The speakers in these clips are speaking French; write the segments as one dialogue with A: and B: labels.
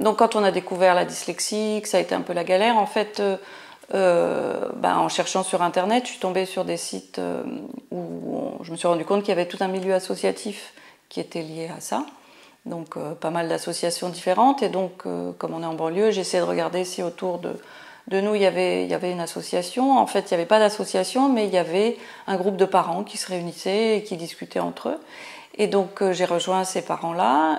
A: donc quand on a découvert la dyslexie, que ça a été un peu la galère, en fait, en cherchant sur Internet, je suis tombée sur des sites où je me suis rendu compte qu'il y avait tout un milieu associatif qui était lié à ça. Donc pas mal d'associations différentes. Et donc, comme on est en banlieue, j'ai essayé de regarder si autour de nous, il y avait une association. En fait, il n'y avait pas d'association, mais il y avait un groupe de parents qui se réunissaient et qui discutaient entre eux. Et donc, j'ai rejoint ces parents-là.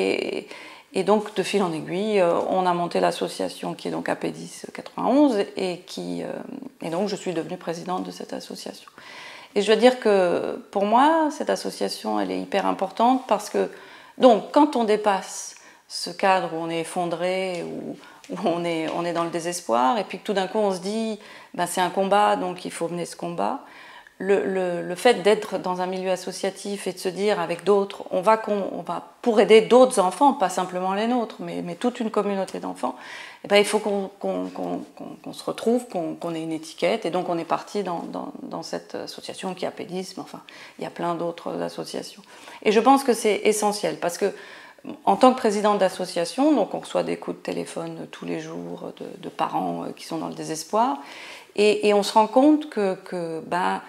A: Et donc, de fil en aiguille, on a monté l'association qui est donc AP10 91 et donc je suis devenue présidente de cette association. Et je dois dire que pour moi, cette association, elle est hyper importante parce que, donc, quand on dépasse ce cadre où on est effondré, où on est dans le désespoir, et puis que tout d'un coup on se dit, c'est un combat, donc il faut mener ce combat, le fait d'être dans un milieu associatif et de se dire avec d'autres, on va pour aider d'autres enfants, pas simplement les nôtres, mais toute une communauté d'enfants, il faut qu'on se retrouve, qu'on ait une étiquette, et donc on est parti dans cette association qui est AP10, mais enfin, il y a plein d'autres associations. Et je pense que c'est essentiel, parce que en tant que présidente d'association, donc on reçoit des coups de téléphone tous les jours de parents qui sont dans le désespoir, et on se rend compte que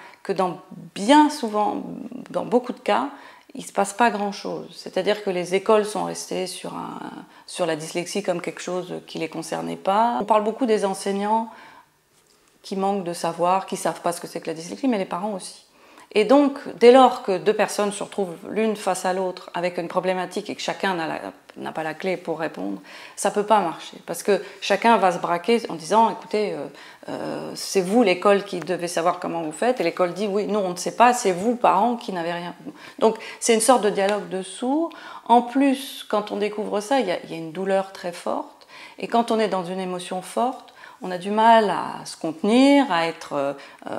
A: bien souvent, dans beaucoup de cas, il ne se passe pas grand-chose. C'est-à-dire que les écoles sont restées sur la dyslexie comme quelque chose qui ne les concernait pas. On parle beaucoup des enseignants qui manquent de savoir, qui ne savent pas ce que c'est que la dyslexie, mais les parents aussi. Et donc, dès lors que deux personnes se retrouvent l'une face à l'autre avec une problématique et que chacun n'a pas la clé pour répondre, ça ne peut pas marcher. Parce que chacun va se braquer en disant, écoutez, c'est vous l'école qui devez savoir comment vous faites. Et l'école dit, oui, nous on ne sait pas, c'est vous parents qui n'avez rien. Donc c'est une sorte de dialogue de sourds. En plus, quand on découvre ça, il y a une douleur très forte. Et quand on est dans une émotion forte, on a du mal à se contenir, à être,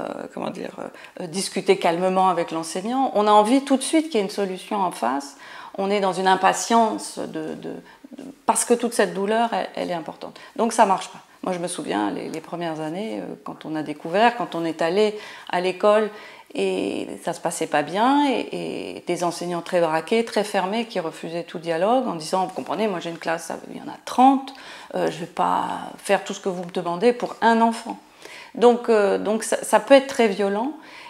A: discuter calmement avec l'enseignant. On a envie tout de suite qu'il y ait une solution en face. On est dans une impatience parce que toute cette douleur, elle est importante. Donc ça ne marche pas. Moi, je me souviens, les premières années, quand on a découvert, quand on est allé à l'école, et ça ne se passait pas bien, et des enseignants très braqués, très fermés, qui refusaient tout dialogue en disant, vous comprenez, moi j'ai une classe, il y en a 30, je ne vais pas faire tout ce que vous me demandez pour un enfant. Donc ça peut être très violent,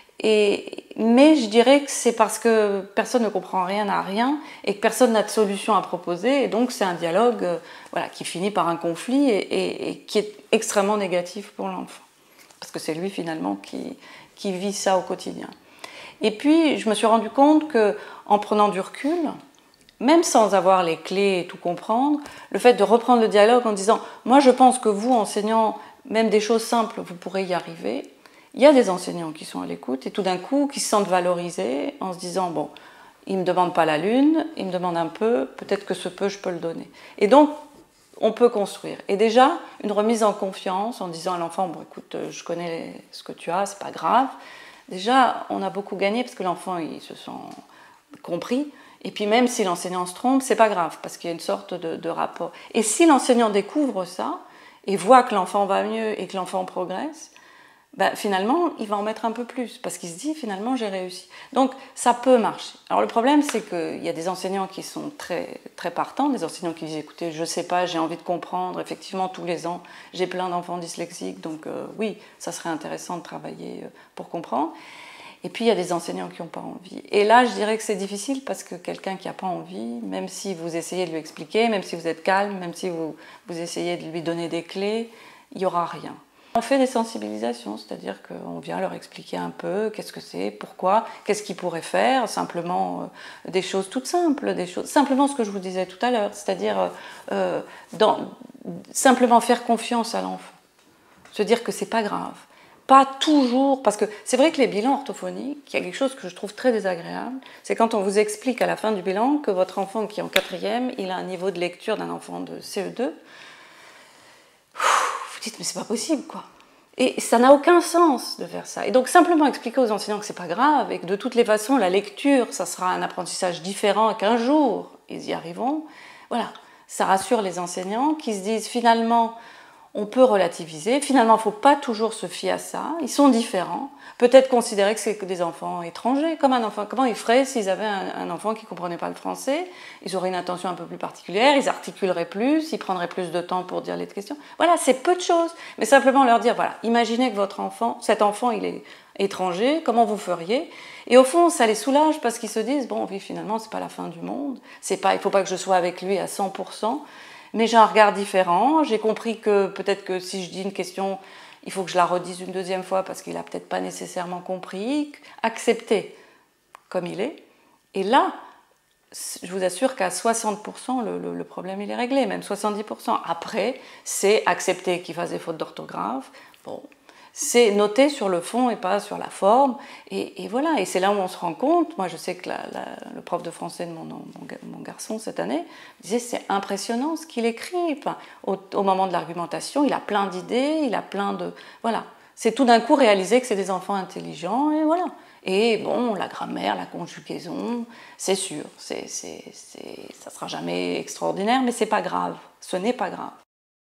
A: mais je dirais que c'est parce que personne ne comprend rien à rien et que personne n'a de solution à proposer, et donc c'est un dialogue qui finit par un conflit et qui est extrêmement négatif pour l'enfant. Parce que c'est lui finalement qui vit ça au quotidien. Et puis je me suis rendu compte qu'en prenant du recul, même sans avoir les clés et tout comprendre, le fait de reprendre le dialogue en disant « moi je pense que vous, enseignants, même des choses simples, vous pourrez y arriver », il y a des enseignants qui sont à l'écoute et tout d'un coup qui se sentent valorisés en se disant « bon, il ne me demande pas la lune, il me demande un peu, peut-être que ce peu je peux le donner ». Et donc on peut construire. Et déjà, une remise en confiance en disant à l'enfant « bon écoute, je connais ce que tu as, c'est pas grave ». Déjà, on a beaucoup gagné parce que l'enfant il se sent compris. Et puis même si l'enseignant se trompe, c'est pas grave parce qu'il y a une sorte de rapport. Et si l'enseignant découvre ça et voit que l'enfant va mieux et que l'enfant progresse, finalement, il va en mettre un peu plus parce qu'il se dit finalement j'ai réussi. Donc ça peut marcher. Alors le problème c'est qu'il y a des enseignants qui sont très, très partants, des enseignants qui disent écoutez, je sais pas, j'ai envie de comprendre, effectivement tous les ans j'ai plein d'enfants dyslexiques, donc oui, ça serait intéressant de travailler pour comprendre. Et puis il y a des enseignants qui n'ont pas envie. Et là je dirais que c'est difficile parce que quelqu'un qui n'a pas envie, même si vous essayez de lui expliquer, même si vous êtes calme, même si vous essayez de lui donner des clés, il n'y aura rien. On fait des sensibilisations, c'est-à-dire qu'on vient leur expliquer un peu qu'est-ce que c'est, pourquoi, qu'est-ce qu'ils pourraient faire, simplement des choses toutes simples, simplement ce que je vous disais tout à l'heure, c'est-à-dire simplement faire confiance à l'enfant, se dire que c'est pas grave, pas toujours, parce que c'est vrai que les bilans orthophoniques, il y a quelque chose que je trouve très désagréable, c'est quand on vous explique à la fin du bilan que votre enfant qui est en 4e, il a un niveau de lecture d'un enfant de CE2, dites, mais c'est pas possible, quoi. Et ça n'a aucun sens de faire ça. Et donc, simplement expliquer aux enseignants que c'est pas grave et que de toutes les façons, la lecture, ça sera un apprentissage différent et qu'un jour, ils y arriveront. Voilà, ça rassure les enseignants qui se disent finalement, on peut relativiser. Finalement, il ne faut pas toujours se fier à ça. Ils sont différents. Peut-être considérer que c'est que des enfants étrangers, comme un enfant. Comment ils feraient s'ils avaient un enfant qui ne comprenait pas le français? Ils auraient une attention un peu plus particulière, ils articuleraient plus, ils prendraient plus de temps pour dire les questions. Voilà, c'est peu de choses. Mais simplement leur dire, voilà, imaginez que votre enfant, cet enfant, il est étranger, comment vous feriez? Et au fond, ça les soulage parce qu'ils se disent, bon, oui, finalement, c'est pas la fin du monde. Il ne faut pas que je sois avec lui à 100%. Mais j'ai un regard différent. J'ai compris que peut-être que si je dis une question, il faut que je la redise une deuxième fois parce qu'il n'a peut-être pas nécessairement compris. Accepter comme il est. Et là, je vous assure qu'à 60%, le problème il est réglé, même 70%. Après, c'est accepter qu'il fasse des fautes d'orthographe. Bon, c'est noter sur le fond et pas sur la forme. Et voilà, et c'est là où on se rend compte. Moi, je sais que le prof de français de mon garçon cette année disait c'est impressionnant ce qu'il écrit. Enfin, au moment de l'argumentation, il a plein d'idées, il a plein de... Voilà, c'est tout d'un coup réaliser que c'est des enfants intelligents, et voilà. Et bon, la grammaire, la conjugaison, c'est sûr, ça ne sera jamais extraordinaire, mais c'est pas grave, ce n'est pas grave.